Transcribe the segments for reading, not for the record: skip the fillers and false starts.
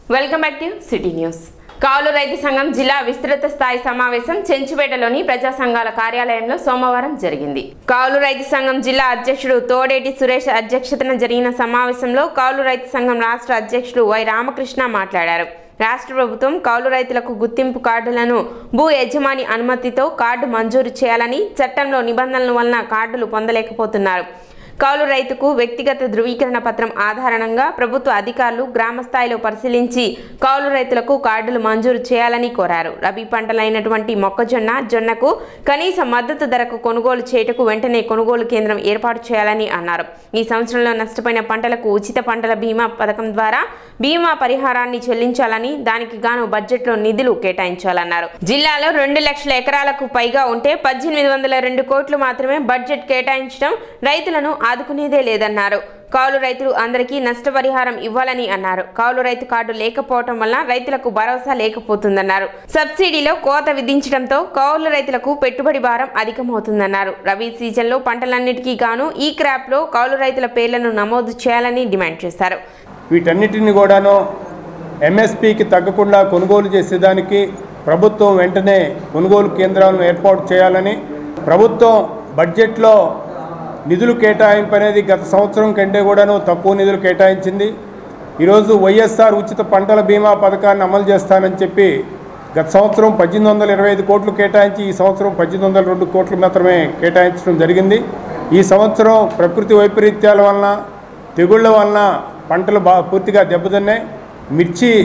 Welcome back to city news. కౌలు రైతు సంఘం జిల్లా విస్తృత స్థాయి సమావేశం చెంచుపేటలోని ప్రజా సంఘాల కార్యాలయంలో సోమవారం జరిగింది. కౌలు రైతు సంఘం జిల్లా అధ్యక్షుడు తోడేటి సురేష్ అధ్యక్షతన జరిగిన సమావేశంలో కౌలు రైతు సంఘం రాష్ట్ర అధ్యక్షుడు వై రామకృష్ణ మాట్లాడారు. రాష్ట్ర ప్రభుత్వం కౌలు రైతులకు గుర్తింపు కార్డులను భూ యజమాని అనుమతితో కార్డు మంజూరు చేయాలని చట్టంలో నిబంధనల వలన కార్డులు పొందలేకపోతున్నారు. కౌలు రైతుకు వ్యక్తిగత ధృవీకరణ పత్రం ఆధారంగా ప్రభుత్వ అధికారులు గ్రామ స్థాయిలో పరిశీలించి కౌలు రైతులకు కార్డులు మంజూరు చేయాలని కోరారు. రబీ పంటలైనటువంటి మొక్కజొన్న, జొన్నకు కనీస మద్దతు ధరకు కొనుగోలు చేయుటకు వెంటనే కొనుగోలు కేంద్రం ఏర్పాటు చేయాలని అన్నారు. ఈ సంవత్సరంలో నష్టపోయిన పంటలకు ఉచిత పంటల బీమా పథకం ద్వారా బీమా పరిహారాన్ని చెల్లించాలని, దానికి గాను బడ్జెట్లో నిధులు కేటాయించాలన్నారు. జిల్లాలో 2 లక్షల ఎకరాలకు పైగా ఉంటే 1802 కోట్లు మాత్రమే బడ్జెట్ కేటాయించడం రైతులను ఆదుకునేదే లేదన్నారు. కౌలు రైతులు అందరికీ నష్టపరిహారం ఇవ్వాలని అన్నారు. కౌలు రైతు కార్డు లేకపోవడం వల్ల రైతులకు భరోసా లేకపోతుందన్నారు. సబ్సిడీలో కోత విధించడంతో కౌలు రైతులకు పెట్టుబడి భారం అధికమవుతుందన్నారు. రబీ సీజన్లో పంటలన్నిటికీ గాను ఈ క్రాప్లో కౌలు రైతుల పేర్లను నమోదు చేయాలని డిమాండ్ చేశారు. వీటన్నిటిని కూడాను ఎంఎస్పీకి తగ్గకుండా కొనుగోలు చేసేదానికి ప్రభుత్వం వెంటనే కొనుగోలు కేంద్రాలను ఏర్పాటు చేయాలని, ప్రభుత్వం బడ్జెట్లో నిధులు కేటాయింపు అనేది గత సంవత్సరం కంటే కూడాను తక్కువ నిధులు కేటాయించింది. ఈరోజు వైఎస్ఆర్ ఉచిత పంటల బీమా పథకాన్ని అమలు చేస్తానని చెప్పి గత సంవత్సరం 1825 కోట్లు కేటాయించి ఈ సంవత్సరం 1802 కోట్లు మాత్రమే కేటాయించడం జరిగింది. ఈ సంవత్సరం ప్రకృతి వైపరీత్యాల వలన, తెగుళ్ల వలన పంటలు పూర్తిగా దెబ్బతిన్నాయి. మిర్చి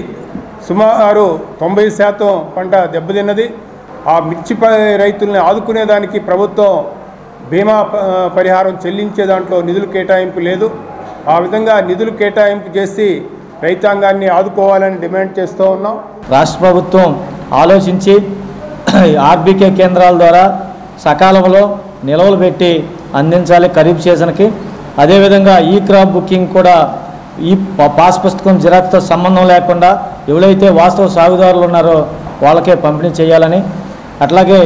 సుమారు 90% పంట దెబ్బతిన్నది. ఆ మిర్చి రైతుల్ని ఆదుకునేదానికి ప్రభుత్వం బీమా పరిహారం చెల్లించే దాంట్లో నిధులు కేటాయింపు లేదు. ఆ విధంగా నిధులు కేటాయింపు చేసి రైతాంగాన్ని ఆదుకోవాలని డిమాండ్ చేస్తూ ఉన్నాం. రాష్ట్ర ప్రభుత్వం ఆలోచించి ఆర్బీకే కేంద్రాల ద్వారా సకాలంలో నిల్వలు పెట్టి అందించాలి ఖరీఫ్ సీజన్కి. అదేవిధంగా ఈ క్రాప్ బుకింగ్ కూడా ఈ పాస్ పుస్తకం జిరాక్స్తో సంబంధం లేకుండా ఎవరైతే వాస్తవ సాగుదారులు ఉన్నారో వాళ్ళకే పంపిణీ చేయాలని, అట్లాగే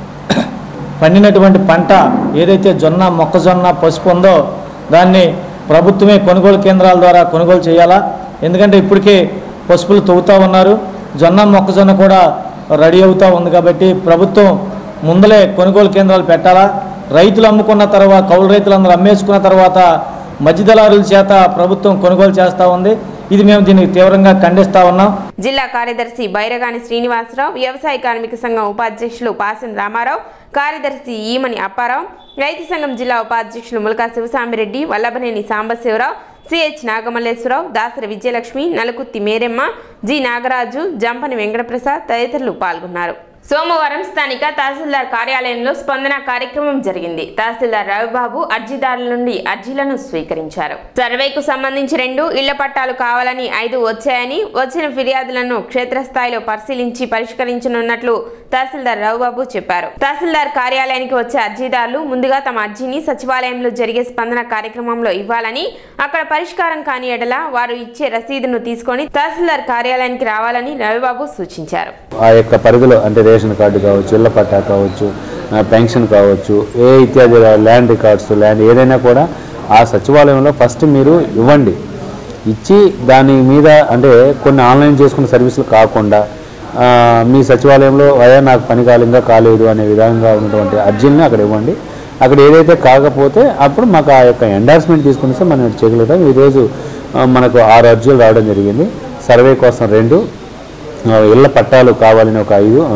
పండినటువంటి పంట ఏదైతే జొన్న, మొక్కజొన్న, పసుపు ఉందో దాన్ని ప్రభుత్వమే కొనుగోలు కేంద్రాల ద్వారా కొనుగోలు చేయాలా. ఎందుకంటే ఇప్పటికే పసుపులు తవ్వుతూ ఉన్నారు, జొన్న, మొక్కజొన్న కూడా రెడీ అవుతూ ఉంది. కాబట్టి ప్రభుత్వం ముందలే కొనుగోలు కేంద్రాలు పెట్టాలా. రైతులు అమ్ముకున్న తర్వాత, కౌలు రైతులందరూ అమ్మేసుకున్న తర్వాత మధ్యదళారుల చేత ప్రభుత్వం కొనుగోలు చేస్తూ ఉంది. ఇది మేము దీనికి తీవ్రంగా ఖండిస్తా ఉన్నాం. జిల్లా కార్యదర్శి బైరగాని శ్రీనివాసరావు, వ్యవసాయ కార్మిక సంఘం ఉపాధ్యక్షులు పాసిన్ రామారావు, కార్యదర్శి ఈమని అప్పారావు, రైతు సంఘం జిల్లా ఉపాధ్యక్షులు ములకా శివసామిరెడ్డి, వల్లభనేని సాంబశివరావు, సిహెచ్ నాగమల్లేశ్వరరావు, దాసరి విజయలక్ష్మి, నలుకుత్తి మేరెమ్మ, జి నాగరాజు, జంపని వెంకటప్రసాద్ తదితరులు పాల్గొన్నారు. సోమవారం స్థానిక తహసీల్దార్ కార్యాలయంలో స్పందన కార్యక్రమం జరిగింది. తహసీల్దార్ రవిబాబు అర్జీదారుల నుండి అర్జీలను స్వీకరించారు. సర్వేకు సంబంధించి 2 ఇళ్ల పట్టాలు కావాలని 5 వచ్చాయని, వచ్చిన ఫిర్యాదులను క్షేత్రస్థాయిలో పరిశీలించి పరిష్కరించనున్నట్లు తహసీల్దార్ రవిబాబు చెప్పారు. తహసీల్దార్ కార్యాలయానికి వచ్చే అర్జీదారులు ముందుగా తమ అర్జీని సచివాలయంలో జరిగే స్పందన కార్యక్రమంలో ఇవ్వాలని, అక్కడ పరిష్కారం కాని ఎడల వారు ఇచ్చే రసీదును తీసుకొని తహసీల్దార్ కార్యాలయానికి రావాలని రవిబాబు సూచించారు. ఆ యొక్క పరిధిలో అంటే రేషన్ కార్డు కావచ్చు, ఇళ్ల పట్టా కావచ్చు, పెన్షన్ కావచ్చు, ఏ ఇత్యాది ల్యాండ్ రికార్డ్స్, ల్యాండ్ ఏదైనా కూడా ఆ సచివాలయంలో ఫస్ట్ మీరు ఇవ్వండి. ఇచ్చి దాని మీద అంటే కొన్ని ఆన్లైన్ చేసుకున్న సర్వీసులు కాకుండా మీ సచివాలయంలో అయ్యా నాకు పని కాలంగా కాలేదు అనే విధంగా ఉన్నటువంటి అర్జీని అక్కడ ఇవ్వండి. అక్కడ ఏదైతే కాకపోతే అప్పుడు మాకు ఆ యొక్క ఎండార్స్మెంట్ తీసుకుని సార్ మనం చేయగలుగుతాం. ఈరోజు మనకు 6 అర్జీలు రావడం జరిగింది. సర్వే కోసం 2, ఇళ్ల పట్టాలు కావాలని ఒక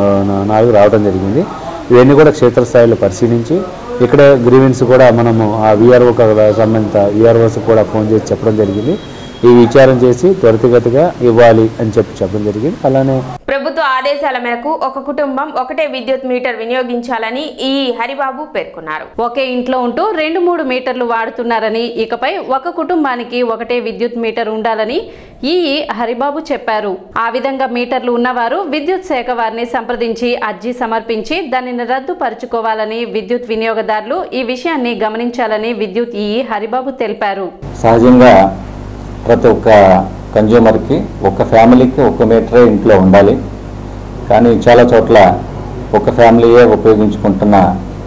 4 రావడం జరిగింది. ఇవన్నీ కూడా క్షేత్రస్థాయిలో పరిశీలించి ఇక్కడ గ్రీవెన్స్ కూడా మనము ఆ వీఆర్ఓకి సంబంధిత వీఆర్ఓస్ కూడా ఫోన్ చేసి చెప్పడం జరిగింది. ఈ విచారం చేసి త్వరితగతిగా ఇవ్వాలి అని చెప్పడం జరిగింది. అలానే ప్రభుత్వ ఆదేశాల మేరకు ఒక కుటుంబం ఒకటే విద్యుత్ మీటర్ వినియోగించాలని ఈ హరిబాబు పేర్కొన్నారు. ఒకే ఇంట్లో ఉంటూ 2-3 మీటర్లు వాడుతున్నారని, ఇకపై ఒక కుటుంబానికి ఒకటే విద్యుత్ మీటర్ ఉండాలని ఈ హరిబాబు చెప్పారు. ఆ విధంగా మీటర్లు ఉన్నవారు విద్యుత్ శాఖ వారిని సంప్రదించి అర్జీ సమర్పించి దానిని రద్దుపరుచుకోవాలని విద్యుత్ వినియోగదారులు ఈ విషయాన్ని గమనించాలని విద్యుత్ ఈ హరిబాబు తెలిపారు. సహజంగా ప్రతి ఒక్క కన్జ్యూమర్కి ఒక ఫ్యామిలీకి ఒక మీటరే ఇంట్లో ఉండాలి. కానీ చాలా చోట్ల ఒక ఫ్యామిలీయే ఉపయోగించుకుంటున్న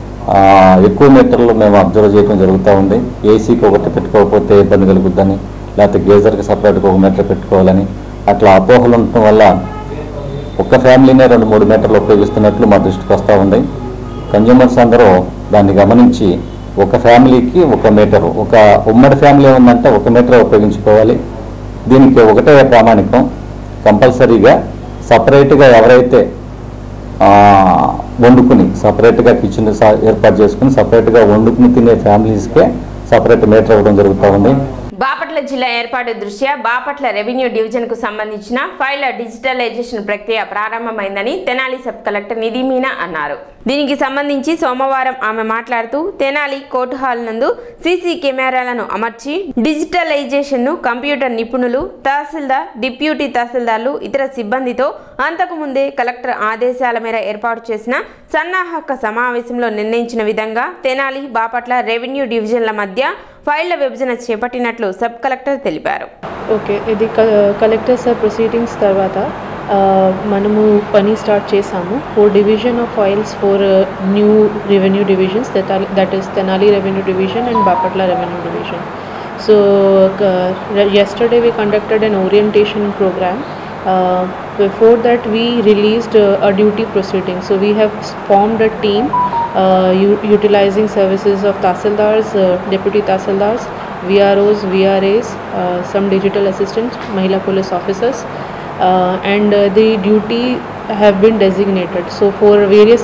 ఎక్కువ మీటర్లు మేము అబ్జర్వ్ చేయడం జరుగుతూ ఉంది. ఏసీకి ఒకటి పెట్టుకోకపోతే ఇబ్బంది కలుగుద్దని, లేకపోతే గేజర్కి సపరేట్గా ఒక మీటర్ పెట్టుకోవాలని, అట్లా అపోహలు ఉండటం వల్ల ఒక్క ఫ్యామిలీనే 2-3 మీటర్లు ఉపయోగిస్తున్నట్లు మా దృష్టికి వస్తూ ఉంది. కన్జ్యూమర్స్ అందరూ దాన్ని గమనించి ఒక ఫ్యామిలీకి 1 మీటరు, ఒక ఉమ్మడి ఫ్యామిలీ ఉందంటే 1 మీటర్ ఉపయోగించుకోవాలి. దీనికి ఒకటే ప్రామాణికం, కంపల్సరీగా సపరేట్గా ఎవరైతే వండుకుని సపరేట్గా కిచెన్ ఏర్పాటు చేసుకుని సపరేట్గా వండుకుని తినే ఫ్యామిలీస్కే సపరేట్ మీటర్ ఇవ్వడం జరుగుతూ ఉంది. బాపట్ల జిల్లా ఏర్పాటు దృష్ట్యా బాపట్ల రెవెన్యూ డివిజన్కు సంబంధించిన ఫైళ్ల డిజిటలైజేషన్ ప్రక్రియ ప్రారంభమైందని తెనాలి సబ్ కలెక్టర్ నిధి మీనా అన్నారు. దీనికి సంబంధించి సోమవారం ఆమె మాట్లాడుతూ తెనాలి కోర్టు హాల్ నందు సీసీ కెమెరాలను అమర్చి డిజిటలైజేషన్ను కంప్యూటర్ నిపుణులు, తహసీల్దార్, డిప్యూటీ తహసీల్దార్లు, ఇతర సిబ్బందితో అంతకుముందే కలెక్టర్ ఆదేశాల మేర ఏర్పాటు చేసిన సన్నాహక సమావేశంలో నిర్ణయించిన విధంగా తెనాలి, బాపట్ల రెవెన్యూ డివిజన్ల మధ్య ఫైళ్ల విభజన చేపట్టినట్లు సబ్ కలెక్టర్ తెలిపారు. ఓకే, ఇది కలెక్టర్ సార్ ప్రొసీడింగ్స్ తర్వాత మనము పని స్టార్ట్ చేసాము. 4 division of files for new revenue divisions, that is Tenali revenue division and Bapatla revenue division. So yesterday we conducted an orientation program. Before that we released a duty proceeding. So we have formed a team utilizing services of Tahsildars, Deputy Tahsildars, VROs, VRAs, some digital assistants, Mahila police officers, and the duty have been designated. So for various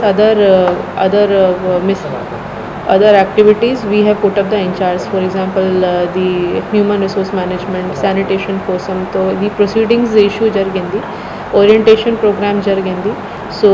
other activities we have put up the in charge. For example, the human resource management, sanitation కోసం తో the proceedings issue జరిగింది, orientation program జరిగింది. So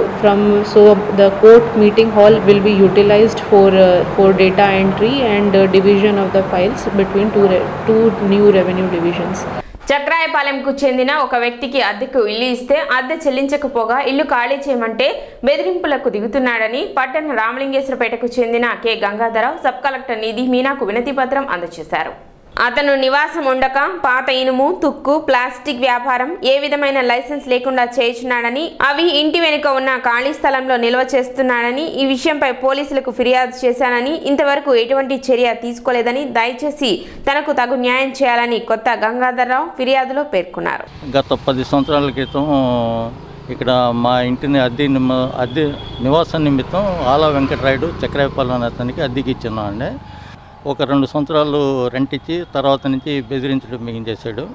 the court meeting hall will be utilized for data entry and division of the files between two new revenue divisions. చక్రాయపాలెంకు చెందిన ఒక వ్యక్తికి అద్దెకు ఇల్లు ఇస్తే అద్దె చెల్లించకపోగా ఇల్లు ఖాళీ చేయమంటే బెదిరింపులకు దిగుతున్నాడని పట్టణ రామలింగేశ్వరపేటకు చెందిన K Gangadhara Rao sub collector Nidhi మీనాకు వినతి పత్రం అందజేశారు. అతను నివాసం ఉండక పాత ఇనుము, తుక్కు, ప్లాస్టిక్ వ్యాపారం ఏ విధమైన లైసెన్స్ లేకుండా చేస్తున్నాడని, అవి ఇంటి వెనుక ఉన్న ఖాళీ స్థలంలో నిల్వ చేస్తున్నాడని, ఈ విషయంపై పోలీసులకు ఫిర్యాదు చేశానని, ఇంతవరకు ఎటువంటి చర్య తీసుకోలేదని, దయచేసి తనకు తగు న్యాయం చేయాలని కొత్త గంగాధరరావు ఫిర్యాదులో పేర్కొన్నారు. గత 10 సంవత్సరాల క్రితం ఇక్కడ మా ఇంటిని అద్దె నివాసం నిమిత్తం ఆలా వెంకటరాయుడు చక్రాయపాలెం అనే అతనికి అద్దెకి ఇచ్చున్నాం అండి. ఒక 2 సంవత్సరాలు రెంట్ ఇచ్చి తర్వాత నుంచి బెదిరించడం మిగించేశాడు.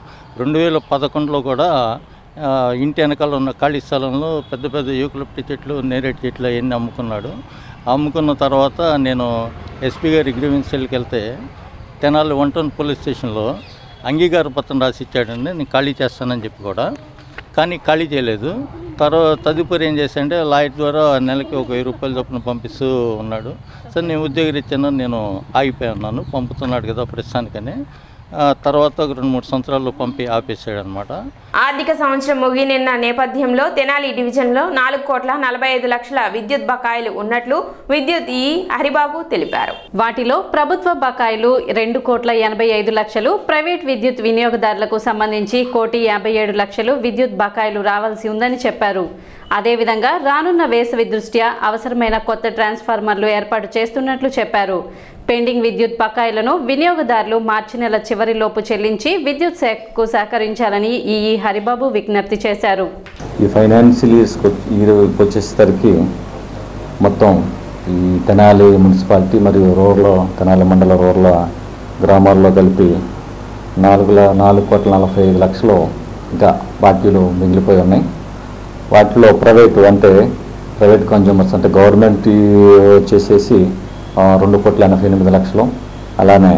2011లో కూడా ఇంటి వెనకాల ఉన్న ఖాళీ స్థలంలో పెద్ద పెద్ద యూకలిప్టి చెట్లు, నేరేడు చెట్లు అవన్నీ అమ్ముకున్నాడు. అమ్ముకున్న తర్వాత నేను ఎస్పీ గారి గ్రీవెన్స్ సెల్కి వెళ్తే తెనాలి 1 టౌన్ పోలీస్ స్టేషన్లో అంగీకార పత్రం రాసి ఇచ్చాడండి, నేను ఖాళీ చేస్తానని చెప్పి కూడా. కానీ ఖాళీ చేయలేదు. తదుపరి ఏం చేశాడంటే లాయర్ ద్వారా నెలకి ఒక 1000 రూపాయలు చొప్పున పంపిస్తూ ఉన్నాడు. సరే నేను ఉద్యోగరీత్యాను నేను ఆగిపోయి ఉన్నాను, పంపుతున్నాడు కదా ప్రస్తుతానికని. తర్వాత ఒక 2-3 సంవత్సరాలు పంపి ఆపేసాడు అనమాట. ఆర్థిక సంవత్సరం ముగినిన్న నేపథ్యంలో తెనాలి డివిజన్లో 4,45,00,000 విద్యుత్ బకాయిలు ఉన్నట్లు విద్యుత్ ఈ హరిబాబు తెలిపారు. వాటిలో ప్రభుత్వ బకాయిలు 2,85,00,000, ప్రైవేట్ విద్యుత్ వినియోగదారులకు సంబంధించి 1,57,00,000 విద్యుత్ బకాయిలు రావాల్సి ఉందని చెప్పారు. అదేవిధంగా రానున్న వేసవి దృష్ట్యా అవసరమైన కొత్త ట్రాన్స్ఫార్మర్లు ఏర్పాటు చేస్తున్నట్లు చెప్పారు. పెండింగ్ విద్యుత్ బకాయిలను వినియోగదారులు మార్చి నెల చివరిలోపు చెల్లించి విద్యుత్ శాఖకు సహకరించాలని ఈ హరిబాబు విజ్ఞప్తి చేశారు. ఈ ఫైనాన్షియల్ వచ్చేసరికి మొత్తం ఈ తెనాలి మున్సిపాలిటీ మరియు తెనాలి మండల రూరల్ గ్రామాల్లో కలిపి 4,45,00,000 ఇంకా బాకీలు మిగిలిపోయి ఉన్నాయి. వాటిలో ప్రైవేట్ కన్జ్యూమర్స్ అంటే గవర్నమెంట్ వచ్చేసేసి 2,88,00,000, అలానే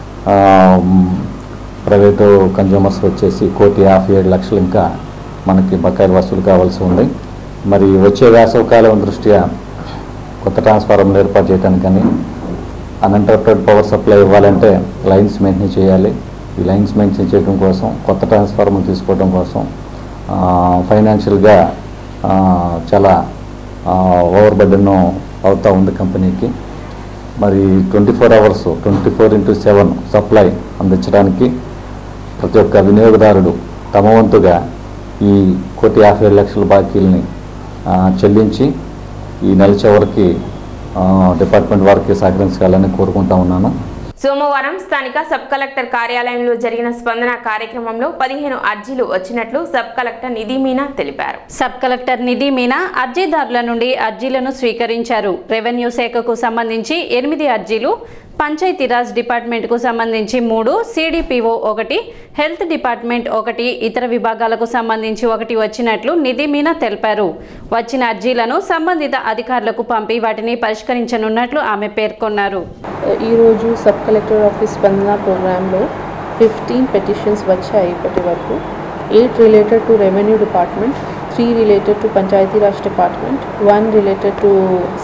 ప్రైవేటు కన్జ్యూమర్స్ వచ్చేసి 1,57,00,000 ఇంకా మనకి బకాయిలు వసూలు కావాల్సి ఉంది. మరి వచ్చే వేసవికాలం దృష్ట్యా కొత్త ట్రాన్స్ఫార్మర్లు ఏర్పాటు చేయడానికి కానీ అన్ఇంటరప్టెడ్ పవర్ సప్లై ఇవ్వాలంటే లైన్స్ మెయింటైన్ చేయాలి. ఈ లైన్స్ మెయింటైన్ చేయడం కోసం కొత్త ట్రాన్స్ఫార్మర్ తీసుకోవడం కోసం ఫైనాన్షియల్గా చాలా ఓవర్ బర్డెన్ అవుతూ ఉంది కంపెనీకి. మరి 24 hours 24/7 సప్లై అందించడానికి ప్రతి ఒక్క వినియోగదారుడు తమ వంతుగా ఈ 1,57,00,000 బాకీలని చెల్లించి ఈ నెల చివరికి డిపార్ట్మెంట్ వారికి సహకరించాలని కోరుకుంటా ఉన్నాను. సోమవారం స్థానిక సబ్ కలెక్టర్ కార్యాలయంలో జరిగిన స్పందన కార్యక్రమంలో 15 అర్జీలు వచ్చినట్లు సబ్ కలెక్టర్ నిధి మీనా తెలిపారు. సబ్ కలెక్టర్ నిధి మీనా అర్జీదారుల నుండి అర్జీలను స్వీకరించారు. రెవెన్యూ శాఖకు సంబంధించి 8 అర్జీలు, పంచాయతీరాజ్ డిపార్ట్మెంట్కు సంబంధించి 3, సిడిపిఓ 1, హెల్త్ డిపార్ట్మెంట్ 1, ఇతర విభాగాలకు సంబంధించి 1 వచ్చినట్లు నిధి మీనా తెలిపారు. వచ్చిన అర్జీలను సంబంధిత అధికారులకు పంపి వాటిని పరిష్కరించనున్నట్లు ఆమె పేర్కొన్నారు. ఈరోజు సబ్ కలెక్టర్ ఆఫీస్ స్పందన ప్రోగ్రాంలో 15 పెటిషన్స్ వచ్చాయి ఇప్పటి వరకు. 8 related to revenue department, 3 related to Panchayati Raj department, 1 related to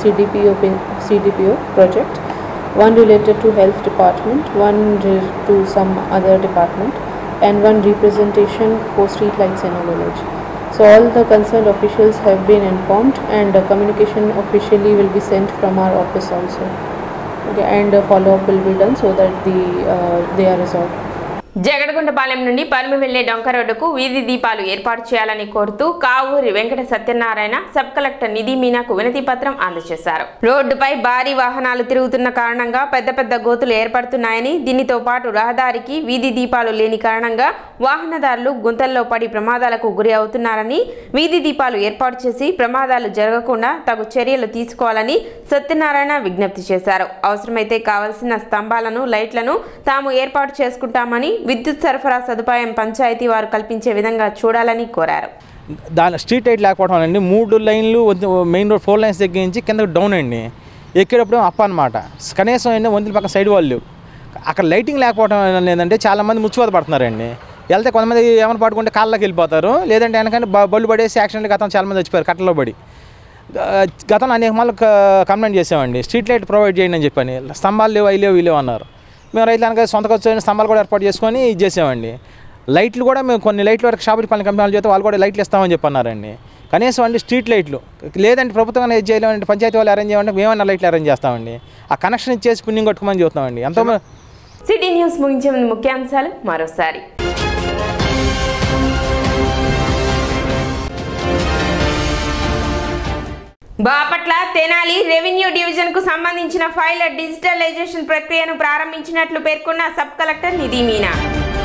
CDPO project, 1 related to health department, 1 to some other department, and 1 representation for street lights in a village. So all the concerned officials have been informed, and communication officially will be sent from our office also. Okay, and follow-up will be done so that they are resolved. Jagadaguntapalem నుండి పర్మి వెళ్లే డొంక రోడ్డుకు వీధి దీపాలు ఏర్పాటు చేయాలని కోరుతూ కావూరి వెంకట సత్యనారాయణ సబ్ కలెక్టర్ నిధి మీనాకు వినతి పత్రం అందజేశారు. రోడ్డుపై భారీ వాహనాలు తిరుగుతున్న కారణంగా పెద్ద పెద్ద గోతులు ఏర్పడుతున్నాయని, దీనితో పాటు రహదారికి వీధి దీపాలు లేని కారణంగా వాహనదారులు గుంతల్లో పడి ప్రమాదాలకు గురి అవుతున్నారని, వీధి దీపాలు ఏర్పాటు చేసి ప్రమాదాలు జరగకుండా తగు చర్యలు తీసుకోవాలని సత్యనారాయణ విజ్ఞప్తి చేశారు. అవసరమైతే కావలసిన స్తంభాలను, లైట్లను తాము ఏర్పాటు చేసుకుంటామని, విద్యుత్ సరఫరా సదుపాయం పంచాయతీ వారు కల్పించే విధంగా చూడాలని కోరారు. దాని స్ట్రీట్ లైట్ లేకపోవడం అండి, 3 లైన్లు మెయిన్ రోడ్ 4 లైన్స్ దగ్గర నుంచి కింద డౌన్ అండి, ఎక్కేటప్పుడు అప్ అనమాట. కనీసం ఏంటంటే వంతుల పక్కన సైడ్ వాళ్ళు అక్కడ లైటింగ్ లేకపోవడం ఏంటంటే చాలామంది ముచ్చిపోత పడుతున్నారండి. వెళ్తే కొంతమంది ఏమైనా పడుకుంటే కాళ్ళకి వెళ్ళిపోతారు, లేదంటే వెనకని బళ్ళు పడేసి యాక్సిడెంట్ గతం చాలామంది చచ్చిపోయారు కట్టలో పడి. గతంలో అనేక మార్లు కంప్లైంట్ చేసామండి, స్ట్రీట్ లైట్ ప్రొవైడ్ చేయండి అని చెప్పని. స్తంభాలు లేవు, అవి లేవు అన్నారు. మేము రైతులనక సొంత ఖర్చు స్తంభాలు కూడా ఏర్పాటు చేసుకొని ఇది చేసామండి. లైట్లు కూడా మేము కొన్ని లైట్ల వరకు షాపుల పని కంపెనీలు చేస్తే వాళ్ళు కూడా లైట్లు ఇస్తామని చెప్పన్నారండి. కనీసం అండి స్ట్రీట్ లైట్లు లేదంటే ప్రభుత్వం ఏది చేయలేమంటే పంచాయతీ వాళ్ళు అరేంజ్ చేయమంటే మేమన్నా లైట్లు అరేంజ్ చేస్తామండి. ఆ కనెక్షన్ ఇచ్చేసి పుణ్యం కొట్టుకోమని చెప్తామండి. ఎంతో సిటీ న్యూస్ ముగించే ముందు ముఖ్యాంశాలు మరోసారి. బాపట్ల తెనాలి రెవెన్యూ డివిజన్ కు సంబంధించిన ఫైళ్ల డిజిటలైజేషన్ ప్రక్రియను ప్రారంభించినట్లు పేర్కొన్న సబ్ కలెక్టర్ నిధి మీనా.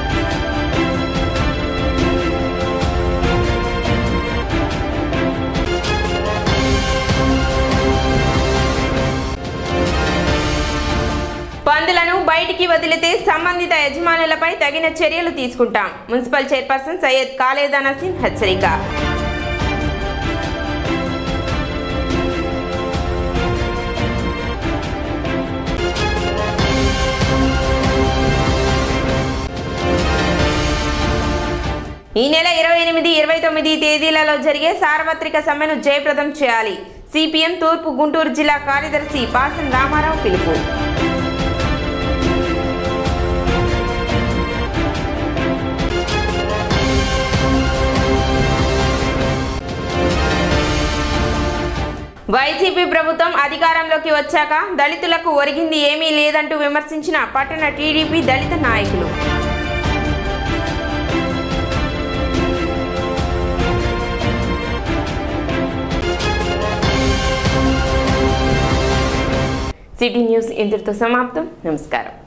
పందులను బయటికి వదిలితే సంబంధిత యజమానులపై తగిన చర్యలు తీసుకుంటాం. మున్సిపల్ చైర్పర్సన్ సయ్యద్ ఖాలేదా నసీం హెచ్చరిక. ఈ నెల 28, 29 తేదీలలో జరిగే సార్వత్రిక సమ్మెను జయప్రదం చేయాలి. సిపిఎం తూర్పు గుంటూరు జిల్లా కార్యదర్శి పాసం రామారావు పిలుపు. వైసీపీ ప్రభుత్వం అధికారంలోకి వచ్చాక దళితులకు ఒరిగింది ఏమీ లేదంటూ విమర్శించిన పట్టణ టీడీపీ దళిత నాయకులు. సిటీ న్యూస్ ఇంతటితో సమాప్తం. నమస్కారం.